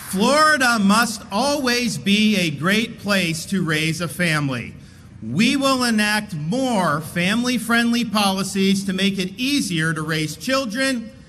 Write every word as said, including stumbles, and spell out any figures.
Florida must always be a great place to raise a family. We will enact more family-friendly policies to make it easier to raise children